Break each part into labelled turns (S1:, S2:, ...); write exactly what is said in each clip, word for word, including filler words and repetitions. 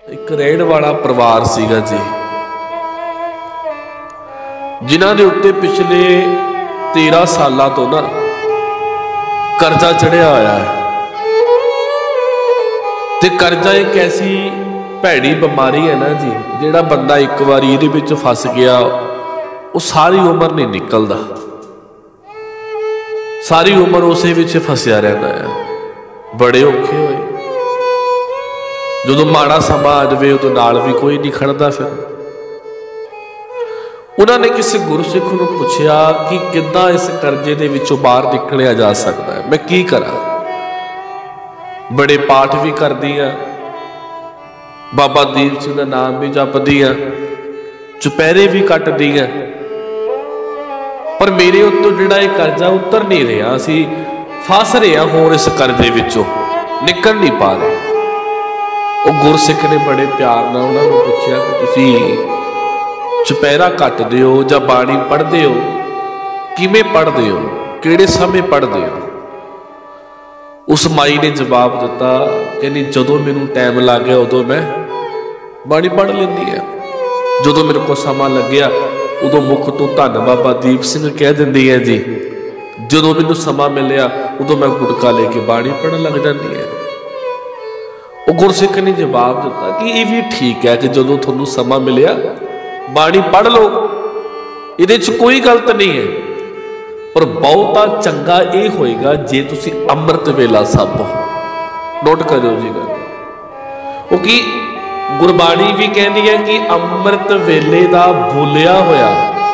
S1: एक रहण वाला परिवार सीगा जी, जिन्हां दे उत्ते पिछले तेरह साल तो ना कर्जा चढ़िया होया है। ते कर्जा एक ऐसी भैड़ी बीमारी है ना जी, जिहड़ा बंदा एक बारी इहदे विच फस गया वो सारी उम्र नहीं निकलदा, सारी उम्र उसे विच फसिया रहता है। बड़े औखे होए, जो माड़ा समा आ जाए उदों नाल भी कोई नहीं खड़दा। फिर उन्होंने किसी गुरसिख नूं पुछया कि किद्दां इस करजे दे विचों बाहर निकलिया जा सकता है, मैं की करा। बड़े पाठ भी करदी हां, बाबा दीप सिंह दा नाम भी जपदी हां, चुपहरे भी कटदी हां, पर मेरे उत्तों जिहड़ा इह करजा उतर नहीं रहा, असीं फस रहे हां होर इस करजे विचों निकल नहीं पा रहे। वो गुरसिख ने बड़े प्यार नाल उन्हां नूं पुछया कि तुसीं चुपहरा कटदे हो जां बाणी पढ़दे हो, किवें पढ़दे हो, किहड़े समय पढ़दे हो। उस माई ने जवाब दिता, कहनी जदों मैनूं टाइम लग गया उदों मैं बाणी पढ़ लैंदी है, जदों मेरे को समा लग्या उदों मुख तो धन बाबा दीप सिंह कह दिंदी है जी, जदों मैनूं समा मिलिया उदों मैं गुटका लेके बाणी पढ़न लग जाती है। वो गुरसिख ने जवाब दिता कि ये भी ठीक है कि जदों तुहानूं समा मिलिया बाणी पढ़ लो, इहदे च कोई गलत नहीं है, पर बहुता चंगा ये होएगा जे तुसीं अमृत वेला साबो। नोट करो जी गल, क्योंकि गुरबाणी भी कहती है कि अमृत वेले दा भुलिया होया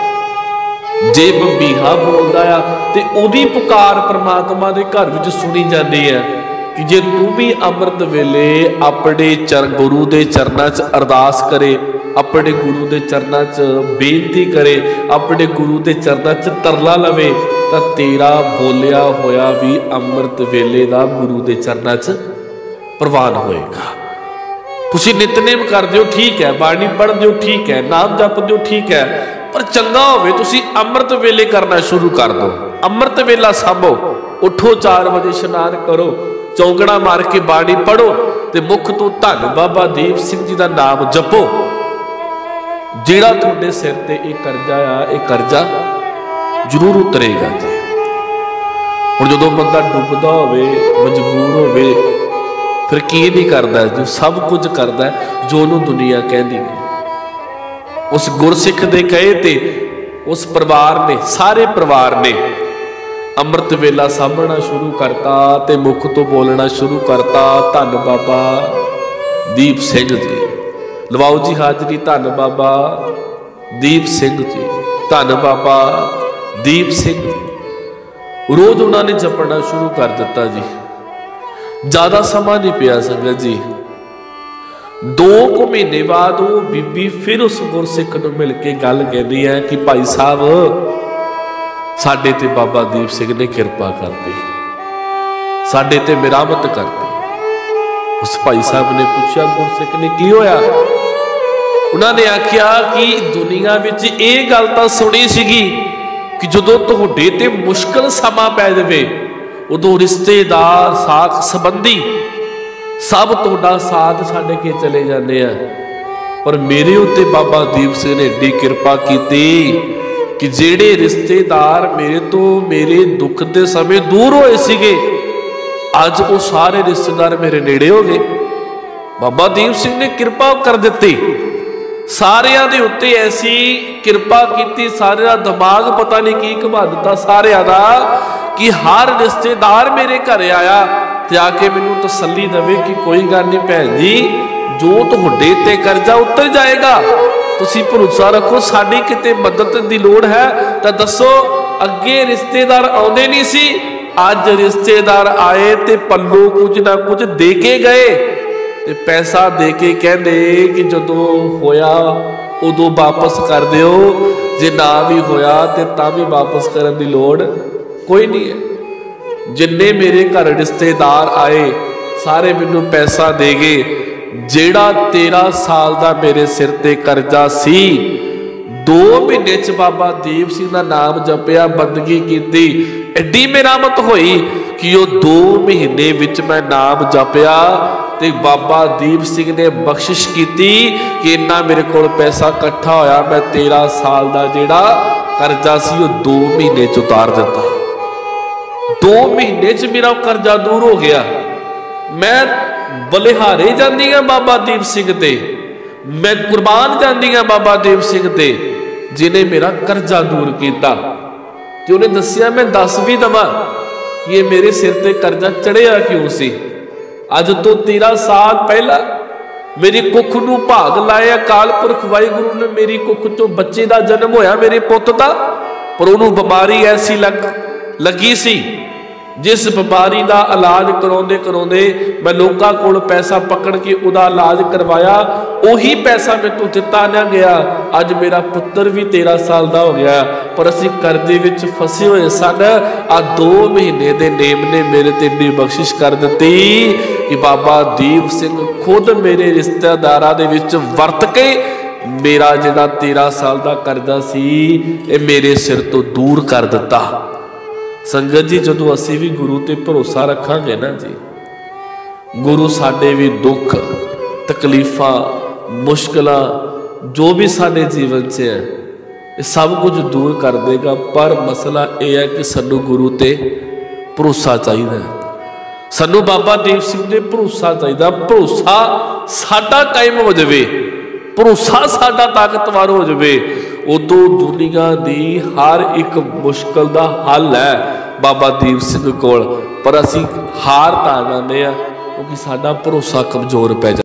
S1: जे बंबीहा बोलदा आ ते ओदी पुकार परमात्मा दे घर विच सुनी जाती है कि जे तू भी अमृत वेले अपने चर गुरु दे चरनां च अरदास करे, अपने गुरु दे चरनां च बेनती करे, अपने गुरु दे चरनां च तरला लवे, तां तेरा बोलिया होया भी अमृत वेले दा गुरु दे चरनां च प्रवान होएगा। तुसीं नितनेम करदे हो ठीक है, बाणी पढ़दे हो ठीक है, नाम जपदे हो ठीक है, पर चंगा होवे तुसीं अमृत वेले करना शुरू कर दो। अमृत वेला सामो, उठो चार बजे इशनान करो, चौंकड़ा मार के बाणी पढ़ो ते मुख तो धन बाबा दीप सिंह जी का नाम जपो। जिहड़ा तुहाडे सिर ते इह करजा आ, इह करजा जरूर उतरेगा जी। हुण जदों बंदा डुबदा होवे, मजबूर होवे, फिर की नहीं करता, जो सब कुछ करता है जो उन्होंने दुनिया कहती है। उस गुरसिख दे कहे ते उस परिवार ने, सारे परिवार ने अमृत वेला सामना शुरू करता ते मुख तो बोलना शुरू करता, धन बाबा दीप सिंह जी। लवाओ जी हाजरी, धन बाबा दीप सिंह जी, धन बाबा दीप सिंह जी। रोज उन्होंने जपना शुरू कर दिता जी। ज्यादा समा नहीं पिया संगत जी, दो को महीने बाद वो बीबी फिर उस गुरसिख नूं मिल के गल कहती है कि भाई साहब साडे ते बाबा दीप सिंह ने किरपा कर दी, साडे ते मिरामत कर दी। उस भाई साहब ने पूछा गुरसिख ने की होया, उन्होंने आख्या कि दुनिया विच इह गल तां सुनी सीगी कि जदों तुहाडे ते मुश्किल समा पै जावे उदों रिश्तेदार साथ संबंधी सब तुहाडा साथ छड्ड के चले जाते हैं, पर मेरे उत्ते बाबा दीप सिंह ने एडी किरपा की कि जेड़े रिश्तेदार मेरे तो मेरे दुख के समय दूर होए सीगे, अज वो सारे रिश्तेदार मेरे नेड़े हो गए। बाबा दीप सिंह ने किरपा कर दी, सारियां दे उत्ते ऐसी किरपा की, सारे दा दिमाग पता नहीं की घुमा दिता सारियां दा कि हर रिश्तेदार मेरे घर आया ते आके मैनूं तसल्ली देवे कि कोई गल नहीं भैन जी, जो तुहाडे ते करजा उतर जाएगा, तुसीं भरोसा रखो, साडी किते मदद दी लोड़ है तां दसो। अगे रिश्तेदार आउंदे नहीं सी, अज रिश्तेदार आए ते पल्लों कुछ ना कुछ दे के गए ते पैसा दे के कहंदे कि जदों होया उदों वापस कर दिओ, जे ना भी होया ते तां भी वापस करन दी लोड़ कोई नहीं है। जिन्ने मेरे घर रिश्तेदार आए सारे मैनू पैसा दे गए, जेड़ा तेरह साल का मेरे सिर ते करजा सी, दो महीने च बाबा दीप सिंह का नाम जपिया, बंदगी की, एडी मेरामत हुई कि वो दो महीने विच मैं नाम जपिया ते ਤੇ ਬਾਬਾ ਦੀਪ ਸਿੰਘ ਨੇ ਬਖਸ਼ਿਸ਼ ਕੀਤੀ ਕਿ ਇੰਨਾ ਮੇਰੇ ਕੋਲ ਪੈਸਾ ਇਕੱਠਾ ਹੋਇਆ, मैं तेरह साल का जिहड़ा करजा सी वो दो महीने च उतार दिता। दो महीने च मेरा करजा दूर हो गया। मैं बलिहारे जांदी हां बाबा दीप सिंह ते, मैं कुर्बान जांदी हां बाबा दीप सिंह ते जिन्हें मेरा करजा दूर किया। ते उन्हें दसिया मैं दस भी दवां कि ये मेरे सिर ते करजा चढ़िया क्यों सी। अज तो तेरह साल पहला मेरी कुख नूं भाग लाया अकाल पुरख वाहिगुरू ने, मेरी कुख चों बच्चे का जन्म होया मेरे पुत का, पर उन्होंने बीमारी ऐसी लग लगी सी जिस बीमारी का इलाज कराउंदे कराउंदे मैं लोगों कोल पैसा पकड़ के उदा इलाज करवाया, उही पैसा मैं तो दिता ना गया। अज मेरा पुत्र भी तेरह साल का हो गया, पर असीं करजे विच फसे हुए सन। आ दो महीने के नेम ने मेरे ते इन्नी बख्शिश कर दी कि बाबा दीप सिंह खुद मेरे रिश्तेदारां दे विच वरत के मेरा जिहड़ा तेरह साल का करजा सी ये मेरे सिर तो दूर कर दिता। संगत जी जदों असीं भी गुरु ते भरोसा रखांगे ना जी, गुरु साडे भी दुख तकलीफां मुश्किलां जो भी साडे जीवन च है ये सब कुछ दूर कर देगा। पर मसला यह है कि सानू गुरु ते भरोसा चाहिए, सानू बाबा दीप सिंह ते भरोसा चाहिए। भरोसा साडा कायम हो जाए, भरोसा साडा ताकतवर हो जाए, उदों दुनिया की हर एक मुश्किल का हल है बाबा दीप सिंह कोल। पर असीं हार ता जांदे आ क्योंकि साडा भरोसा कमजोर पै जांदा।